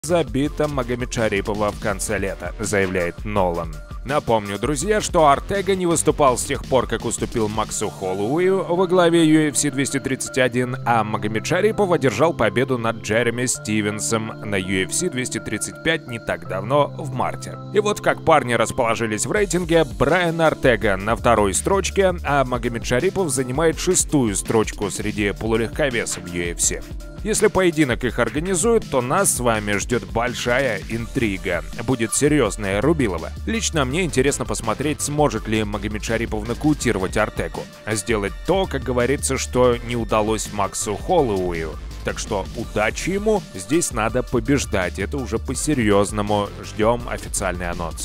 забита Магомедшарипова в конце лета, заявляет Нолан. Напомню, друзья, что Ортега не выступал с тех пор, как уступил Максу Холлоуэю во главе UFC 231, а Магомедшарипов одержал победу над Джереми Стивенсом на UFC 235 не так давно, в марте. И вот как парни расположились в рейтинге: Брайан Ортега на 2-й строчке, а Магомедшарипов занимает 6-ю строчку среди полулегковесов UFC. Если поединок их организует, то нас с вами ждет большая интрига. Будет серьезная рубилова. Лично мне интересно посмотреть, сможет ли Магомедшарипов нокаутировать Ортегу. Сделать то, как говорится, что не удалось Максу Холлоуэю. Так что удачи ему, здесь надо побеждать. Это уже по-серьезному. Ждем официальный анонс.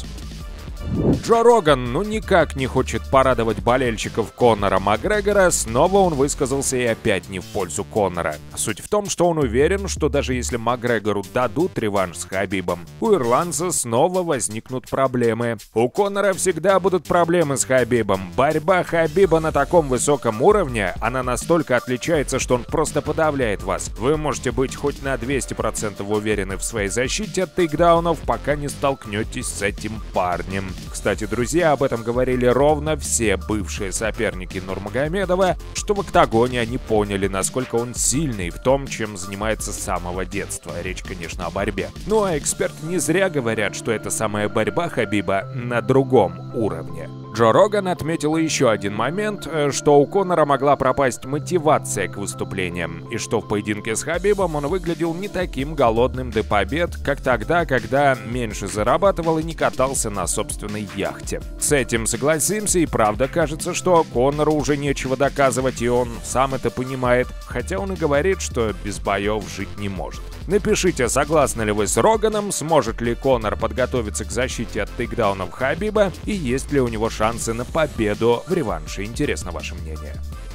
Джо Роган никак не хочет порадовать болельщиков Конора Макгрегора, снова он высказался и опять не в пользу Конора. Суть в том, что он уверен, что даже если Макгрегору дадут реванш с Хабибом, у ирландца снова возникнут проблемы. У Конора всегда будут проблемы с Хабибом. Борьба Хабиба на таком высоком уровне, она настолько отличается, что он просто подавляет вас. Вы можете быть хоть на 200% уверены в своей защите от тейкдаунов, пока не столкнетесь с этим парнем. Кстати, друзья, об этом говорили ровно все бывшие соперники Нурмагомедова, что в октагоне они поняли, насколько он сильный в том, чем занимается с самого детства. Речь, конечно, о борьбе. Ну а эксперты не зря говорят, что эта самая борьба Хабиба на другом уровне. Джо Роган отметил еще один момент, что у Конора могла пропасть мотивация к выступлениям, и что в поединке с Хабибом он выглядел не таким голодным до побед, как тогда, когда меньше зарабатывал и не катался на собственной яхте. С этим согласимся, и правда кажется, что Конору уже нечего доказывать, и он сам это понимает, хотя он и говорит, что без боев жить не может. Напишите, согласны ли вы с Роганом, сможет ли Конор подготовиться к защите от тейкдаунов Хабиба, и есть ли у него шансы на победу в реванше. Интересно ваше мнение.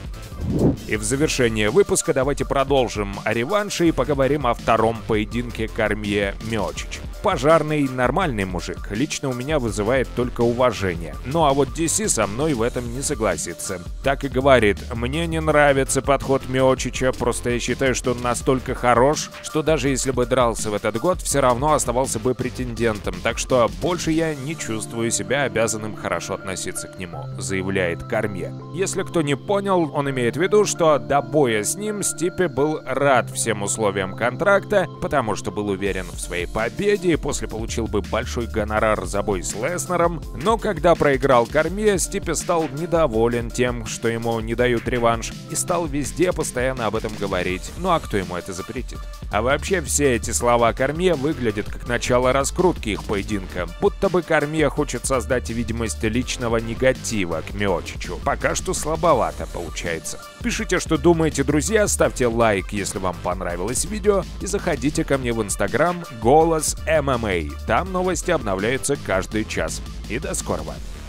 И в завершение выпуска давайте продолжим о реванше и поговорим о втором поединке Кормье-Миочич. Пожарный нормальный мужик, лично у меня вызывает только уважение. Ну а вот DC со мной в этом не согласится. Так и говорит: мне не нравится подход Миочича, просто я считаю, что он настолько хорош, что даже если бы дрался в этот год, все равно оставался бы претендентом, так что больше я не чувствую себя обязанным хорошо относиться к нему, заявляет Кормье. Если кто не понял, он имеет в виду, что до боя с ним Стиппи был рад всем условиям контракта, потому что был уверен в своей победе и после получил бы большой гонорар за бой с Леснером, но когда проиграл Кормье, Стиппи стал недоволен тем, что ему не дают реванш, и стал везде постоянно об этом говорить. Ну а кто ему это запретит? А вообще все эти слова Кормье выглядят как начало раскрутки их поединка, будто бы Кормье хочет создать видимость личного негатива к Миочичу. Пока что слабовато получается. Пишите, что думаете, друзья, ставьте лайк, если вам понравилось видео, и заходите ко мне в Инстаграм Голос ММА. Там новости обновляются каждый час. И до скорого!